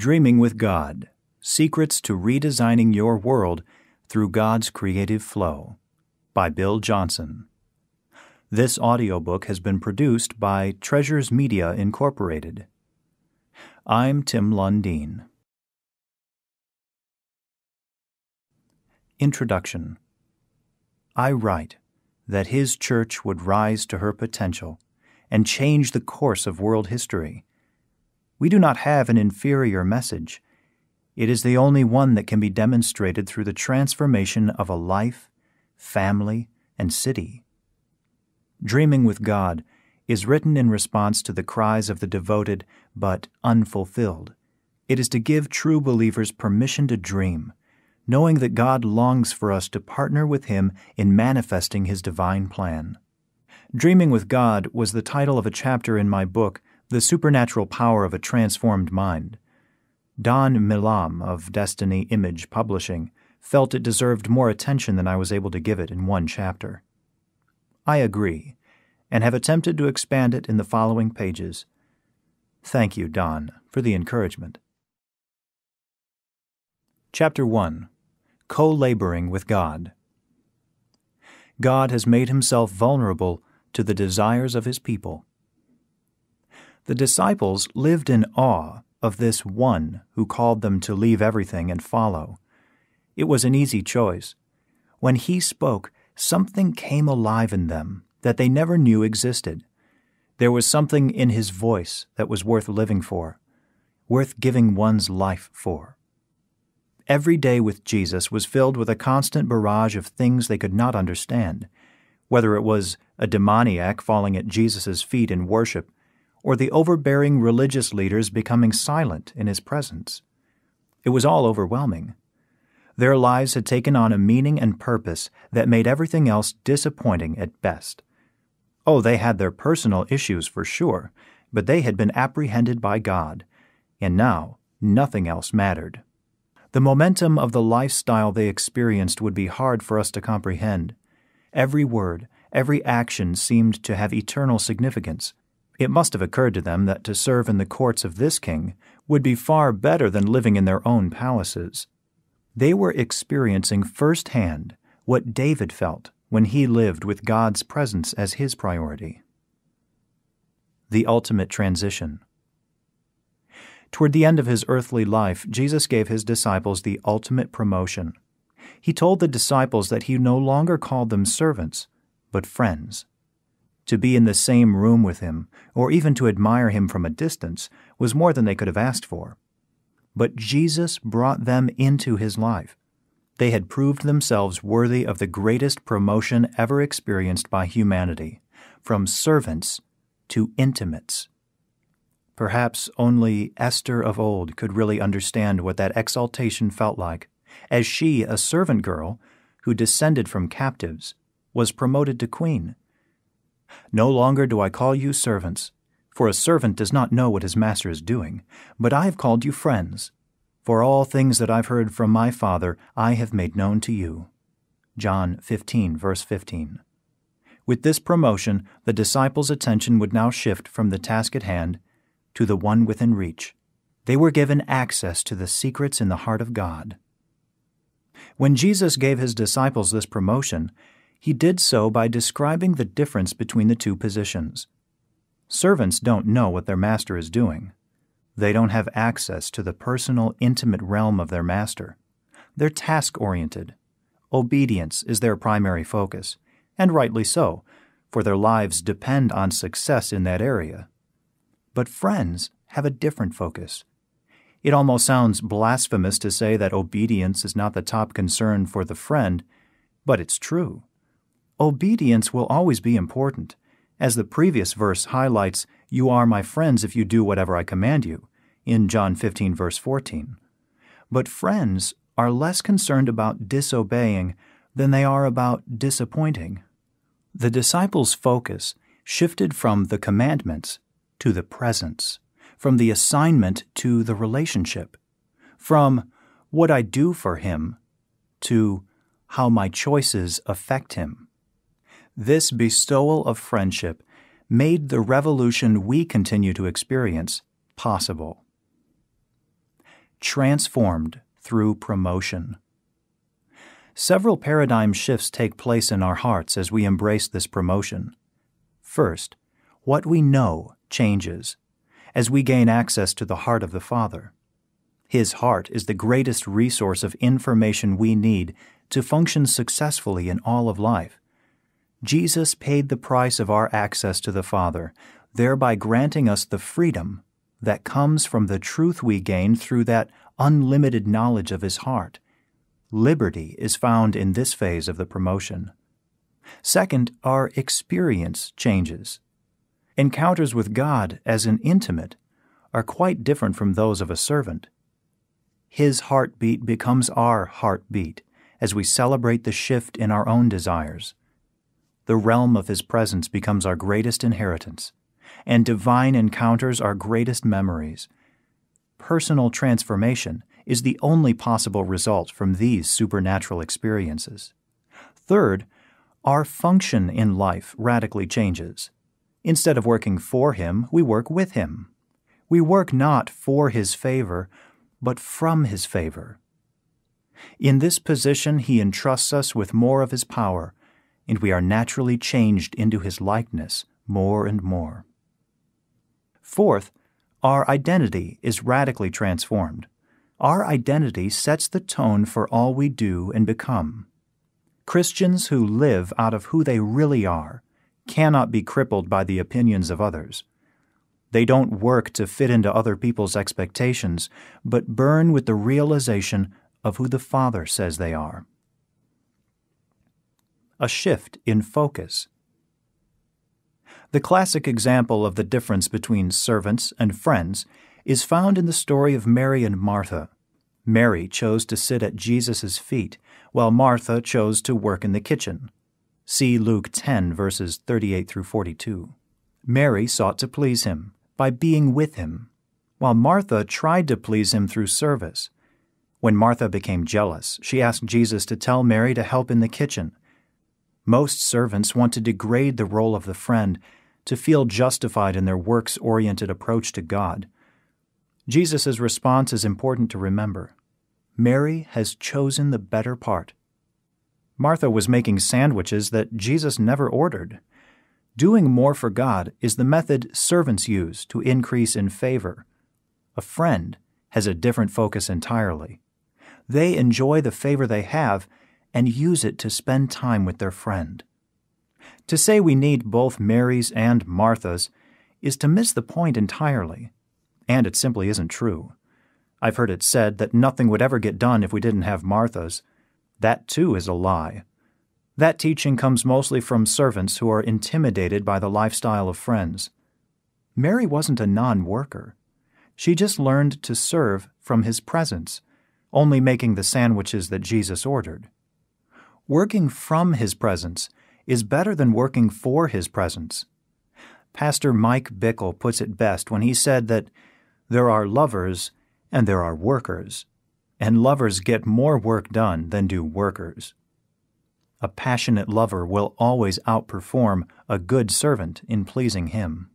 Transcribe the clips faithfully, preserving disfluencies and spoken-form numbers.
Dreaming with God, Secrets to Redesigning Your World Through God's Creative Flow by Bill Johnson. This audiobook has been produced by Treasures Media, Incorporated. I'm Tim Lundeen. Introduction. I write that His church would rise to her potential and change the course of world history. We do not have an inferior message. It is the only one that can be demonstrated through the transformation of a life, family, and city. Dreaming with God is written in response to the cries of the devoted but unfulfilled. It is to give true believers permission to dream, knowing that God longs for us to partner with Him in manifesting His divine plan. Dreaming with God was the title of a chapter in my book, The Supernatural Power of a Transformed Mind. Don Milam of Destiny Image Publishing felt it deserved more attention than I was able to give it in one chapter. I agree, and have attempted to expand it in the following pages. Thank you, Don, for the encouragement. Chapter one. Co-laboring with God. God has made Himself vulnerable to the desires of His people. The disciples lived in awe of this one who called them to leave everything and follow. It was an easy choice. When He spoke, something came alive in them that they never knew existed. There was something in His voice that was worth living for, worth giving one's life for. Every day with Jesus was filled with a constant barrage of things they could not understand, whether it was a demoniac falling at Jesus' feet in worship, or the overbearing religious leaders becoming silent in His presence. It was all overwhelming. Their lives had taken on a meaning and purpose that made everything else disappointing at best. Oh, they had their personal issues for sure, but they had been apprehended by God, and now nothing else mattered. The momentum of the lifestyle they experienced would be hard for us to comprehend. Every word, every action seemed to have eternal significance. It must have occurred to them that to serve in the courts of this king would be far better than living in their own palaces. They were experiencing firsthand what David felt when he lived with God's presence as his priority. The ultimate transition. Toward the end of His earthly life, Jesus gave His disciples the ultimate promotion. He told the disciples that He no longer called them servants, but friends. To be in the same room with Him, or even to admire Him from a distance, was more than they could have asked for. But Jesus brought them into His life. They had proved themselves worthy of the greatest promotion ever experienced by humanity, from servants to intimates. Perhaps only Esther of old could really understand what that exaltation felt like, as she, a servant girl who descended from captives, was promoted to queen. No longer do I call you servants, for a servant does not know what his master is doing, but I have called you friends, for all things that I've heard from my Father I have made known to you. John fifteen, verse fifteen. With this promotion, the disciples' attention would now shift from the task at hand to the one within reach. They were given access to the secrets in the heart of God. When Jesus gave His disciples this promotion, He did so by describing the difference between the two positions. Servants don't know what their master is doing. They don't have access to the personal, intimate realm of their master. They're task-oriented. Obedience is their primary focus, and rightly so, for their lives depend on success in that area. But friends have a different focus. It almost sounds blasphemous to say that obedience is not the top concern for the friend, but it's true. Obedience will always be important. As the previous verse highlights, "You are my friends if you do whatever I command you," in John fifteen, verse fourteen. But friends are less concerned about disobeying than they are about disappointing. The disciples' focus shifted from the commandments to the presence, from the assignment to the relationship, from what I do for Him to how my choices affect Him. This bestowal of friendship made the revolution we continue to experience possible. transformed through promotion. Several paradigm shifts take place in our hearts as we embrace this promotion. First, what we know changes as we gain access to the heart of the Father. His heart is the greatest resource of information we need to function successfully in all of life. Jesus paid the price of our access to the Father, thereby granting us the freedom that comes from the truth we gain through that unlimited knowledge of His heart. Liberty is found in this phase of the promotion. Second, our experience changes. Encounters with God as an intimate are quite different from those of a servant. His heartbeat becomes our heartbeat as we celebrate the shift in our own desires. The realm of His presence becomes our greatest inheritance, and divine encounters our greatest memories. Personal transformation is the only possible result from these supernatural experiences. Third, our function in life radically changes. Instead of working for Him, we work with Him. We work not for His favor, but from His favor. In this position, He entrusts us with more of His power, and we are naturally changed into His likeness more and more. Fourth, our identity is radically transformed. Our identity sets the tone for all we do and become. Christians who live out of who they really are cannot be crippled by the opinions of others. They don't work to fit into other people's expectations, but burn with the realization of who the Father says they are. A shift in focus. The classic example of the difference between servants and friends is found in the story of Mary and Martha. Mary chose to sit at Jesus' feet, while Martha chose to work in the kitchen. See Luke ten, verses thirty-eight through forty-two. Mary sought to please Him by being with Him, while Martha tried to please Him through service. When Martha became jealous, she asked Jesus to tell Mary to help in the kitchen. Most servants want to degrade the role of the friend, to feel justified in their works-oriented approach to God. Jesus' response is important to remember. Mary has chosen the better part. Martha was making sandwiches that Jesus never ordered. Doing more for God is the method servants use to increase in favor. A friend has a different focus entirely. They enjoy the favor they have and use it to spend time with their friend. To say we need both Marys and Marthas is to miss the point entirely, and it simply isn't true. I've heard it said that nothing would ever get done if we didn't have Marthas. That, too, is a lie. That teaching comes mostly from servants who are intimidated by the lifestyle of friends. Mary wasn't a non-worker. She just learned to serve from His presence, only making the sandwiches that Jesus ordered. Working from His presence is better than working for His presence. Pastor Mike Bickle puts it best when he said that there are lovers and there are workers, and lovers get more work done than do workers. A passionate lover will always outperform a good servant in pleasing Him.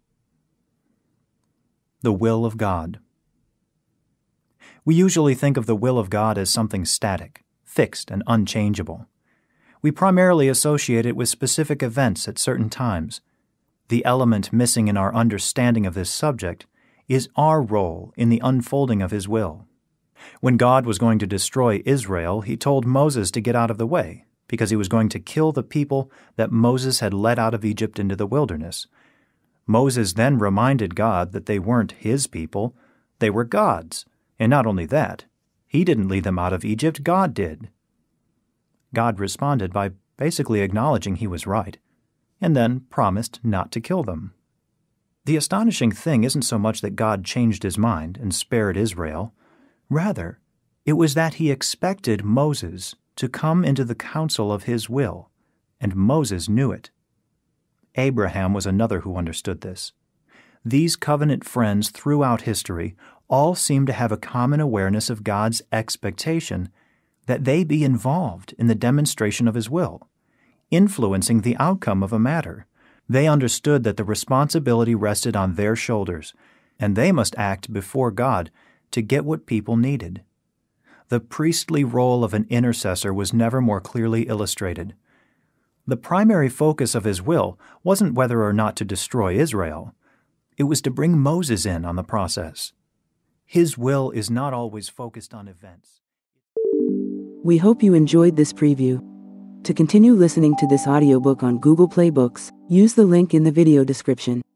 The will of God. We usually think of the will of God as something static, fixed, and unchangeable. We primarily associate it with specific events at certain times. The element missing in our understanding of this subject is our role in the unfolding of His will. When God was going to destroy Israel, He told Moses to get out of the way, because He was going to kill the people that Moses had led out of Egypt into the wilderness. Moses then reminded God that they weren't His people, they were God's. And not only that, He didn't lead them out of Egypt, God did. God responded by basically acknowledging He was right, and then promised not to kill them. The astonishing thing isn't so much that God changed His mind and spared Israel. Rather, it was that He expected Moses to come into the counsel of His will, and Moses knew it. Abraham was another who understood this. These covenant friends throughout history all seem to have a common awareness of God's expectation that they be involved in the demonstration of His will, influencing the outcome of a matter. They understood that the responsibility rested on their shoulders, and they must act before God to get what people needed. The priestly role of an intercessor was never more clearly illustrated. The primary focus of his will wasn't whether or not to destroy Israel. It was to bring Moses in on the process. His will is not always focused on events. We hope you enjoyed this preview. To continue listening to this audiobook on Google Play Books, use the link in the video description.